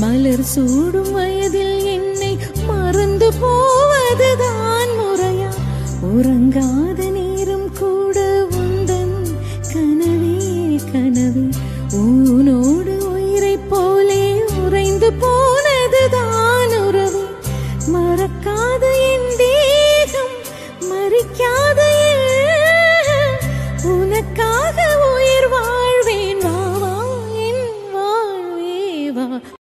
மலர் சூடும் வயதில் என்னை மறந்து போவதுதான் முறையா? உறங்காத நேரம் கூட உந்தன் கனவே கனவே, ஊனோடு உயிரை போலே உறைந்து போனதுதான் உறவே. மறக்காத என் தேகம் மறிக்காத உனக்காக உயிர் வாழ்வேன். வா வா என் வாழ்வே வா.